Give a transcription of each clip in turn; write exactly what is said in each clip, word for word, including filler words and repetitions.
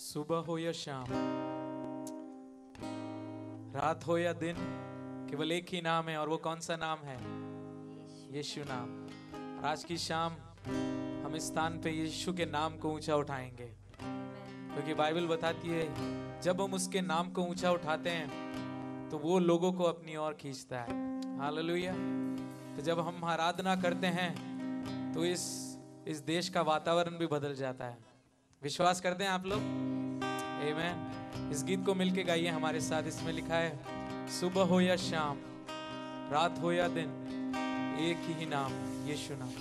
सुबह हो या शाम, रात हो या दिन, केवल एक ही नाम है और वो कौन सा नाम है? यीशु नाम। और आज की शाम हम इस स्थान पे यीशु के नाम को ऊंचा उठाएंगे, क्योंकि बाइबल बताती है जब हम उसके नाम को ऊंचा उठाते हैं तो वो लोगों को अपनी ओर खींचता है। हालेलुया। तो जब हम आराधना करते हैं तो इस इस देश का वातावरण भी बदल जाता है। विश्वास करते हैं आप लोग? आमीन। इस गीत को मिलके गाइए हमारे साथ। इसमें लिखा है, सुबह हो या शाम, रात हो या दिन, एक ही नाम, यीशु नाम।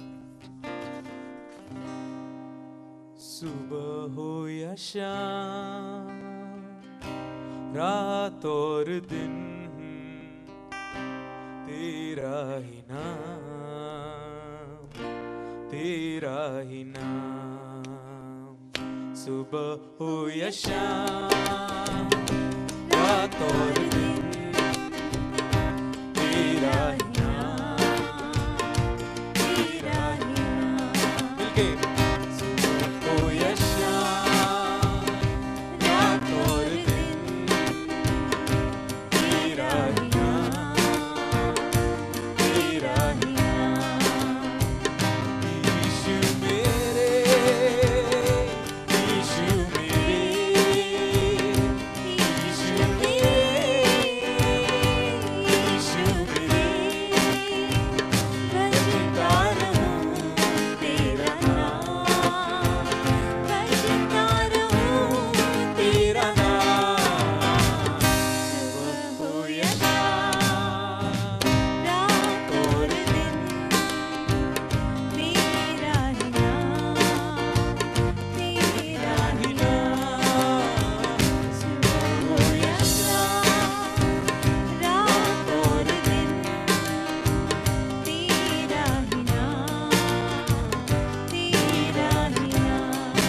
सुबह हो या शाम, रात और दिन, तेरा ही नाम, तेरा ही नाम। सुबह हो या शाम, रात और दिन, तेरा ही नाम, तेरा ही नाम। मिलके सुबह हो या शाम, रात और दिन, तेरा ही नाम, तेरा ही नाम। यीशु मेरे, यीशु मेरे, यीशु मेरे, यीशु मेरे, बजता रहूं तेरा नाम, बजता रहूं तेरा नाम। सुबह हो या शाम, रात और दिन, तेरा ही नाम, तेरा ही नाम। सुबह हो या शाम, रात और दिन, तेरा ही नाम, तेरा ही नाम।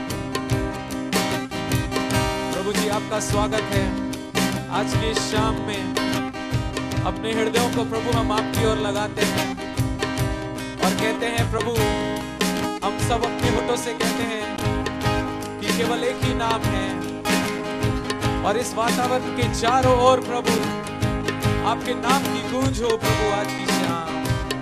प्रभु जी, आपका स्वागत है आज की इस शाम में। अपने हृदयों को प्रभु हम आपकी ओर लगाते हैं और कहते हैं, प्रभु हम सब अपने होठों से कहते हैं कि केवल एक ही नाम है। और इस वातावरण के चारों ओर प्रभु आपके नाम की गूंज हो प्रभु आज की शाम।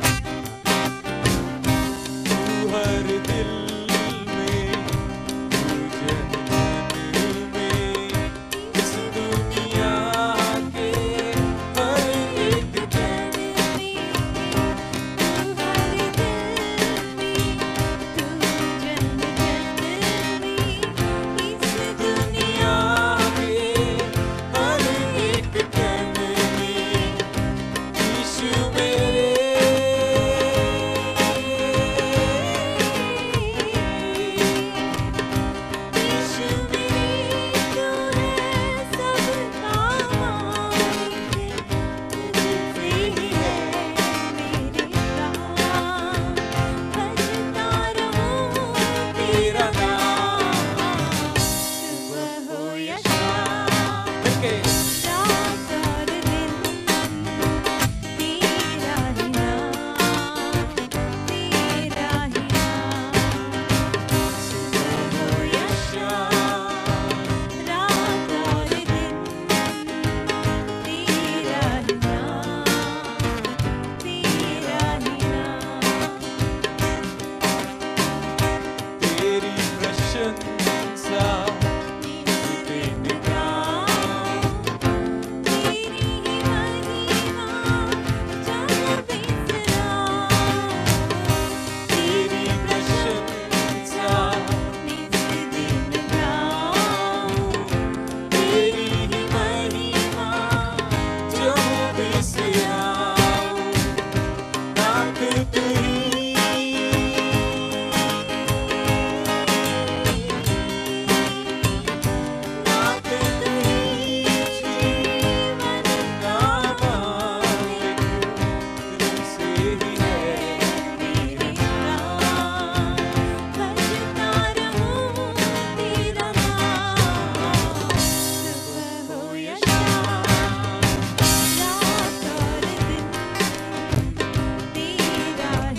तू हर दिल में, तू जन जन में, इस दुनिया के हर एक जन में, तू हर दिल में, तू जन जन में, इस दुनिया के हर एक जन में, यीशु मेरे, यीशु मेरे, तू है सबका मालिक, तुझसे ही है मेरे प्राण, बजता रहूं तेरा नाम। सुबह हो या शाम, रात और दिन, तेरा ही नाम, तेरा ही नाम। सुबह हो या शाम, रात और दिन, तेरा ही नाम, तेरा ही नाम। तेरी प्रशंसा दिन गाऊं, तेरी ही महिमा जहाँ बिसराऊं, तेरी प्रशंसा नित दिन गाऊं, तेरी ही महिमा जहाँ बिसराऊं। ताकत ही, ताकत ही जीवन का मालिक, तुझसे ही है मेरे प्राण, बजता रहूं तेरा नाम। सुबह हो या शाम, रात और दिन, तेरा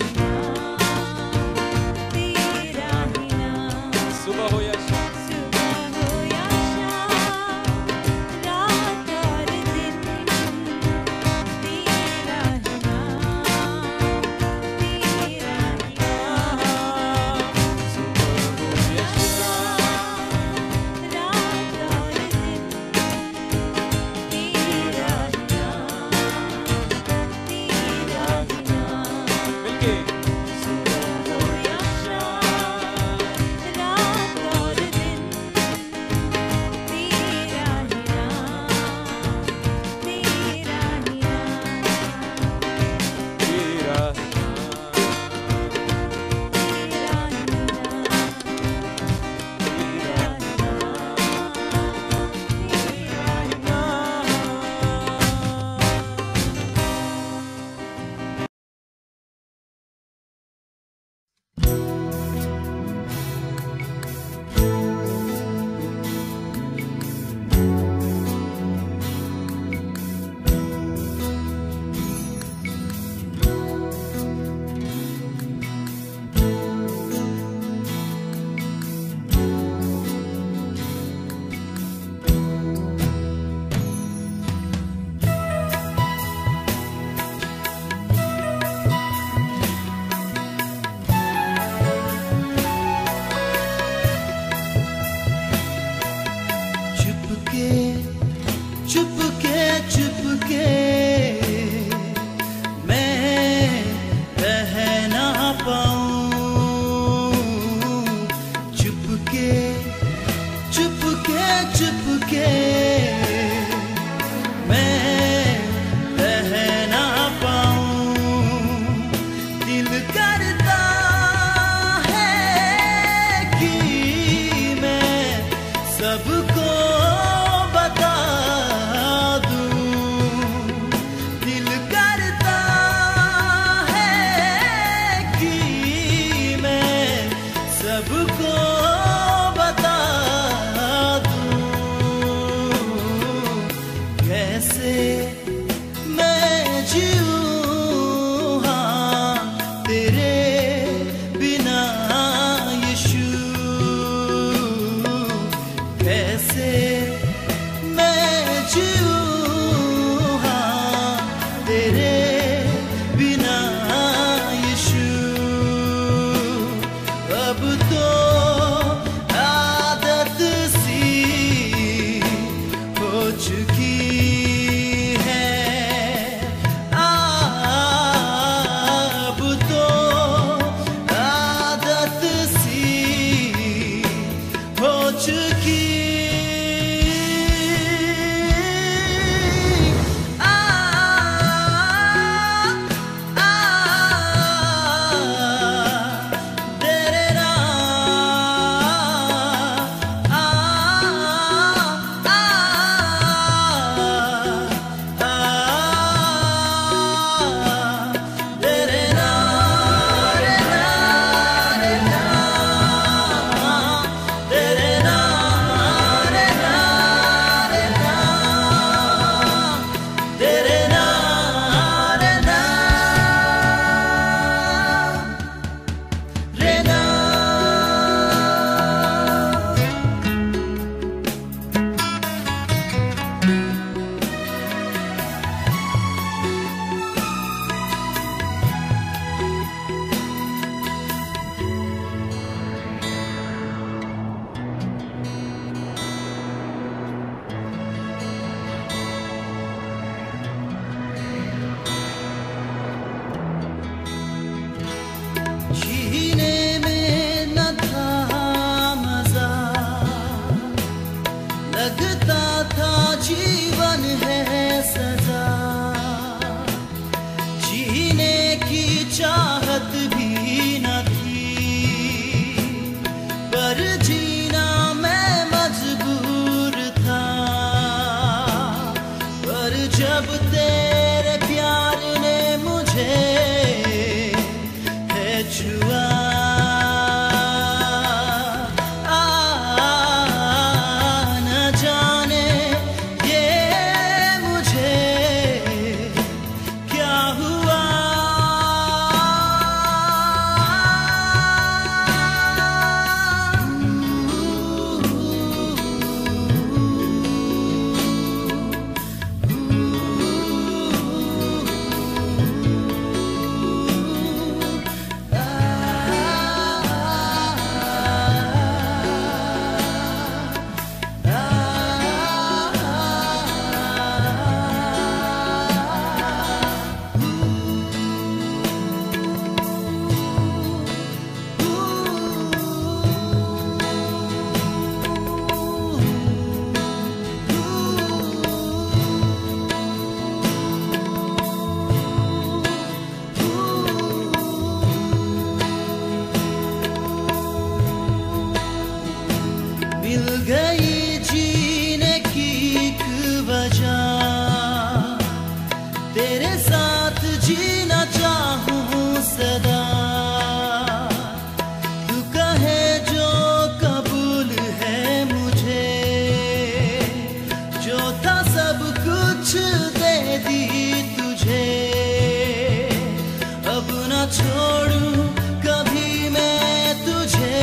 छोड़ूं कभी मैं तुझे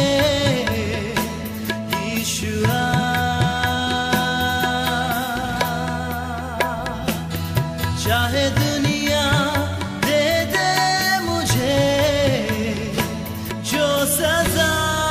ईशुआ। चाहे दुनिया दे दे मुझे जो सजा,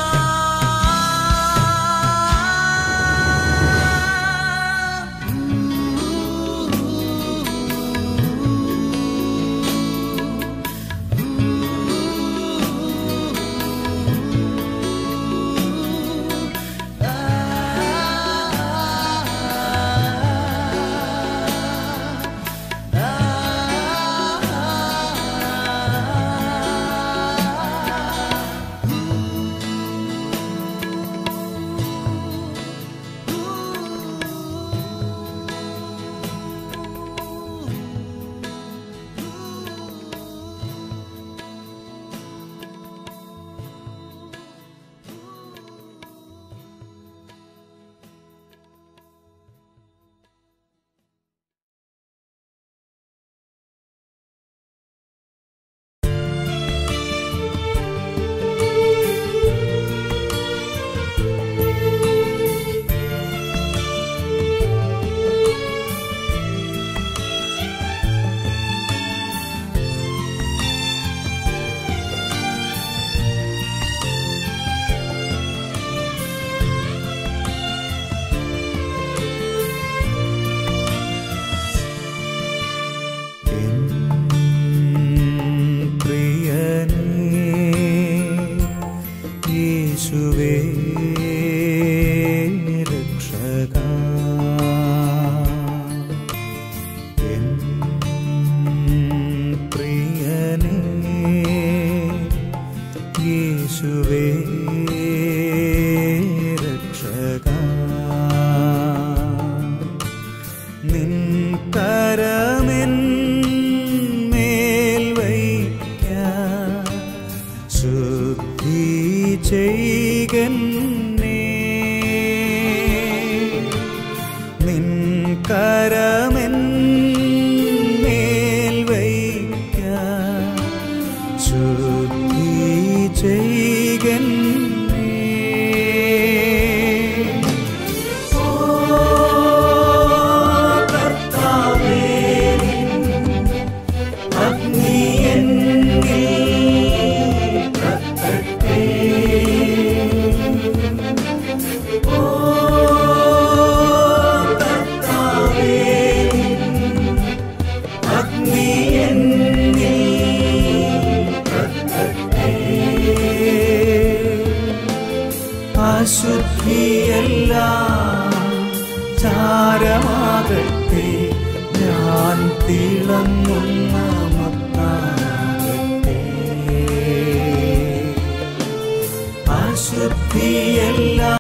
ചാരമാകട്ടെ ഞാൻ തിളങ്ങുന്ന മത്താകട്ടെ, അശുദ്ധിയെല്ലാം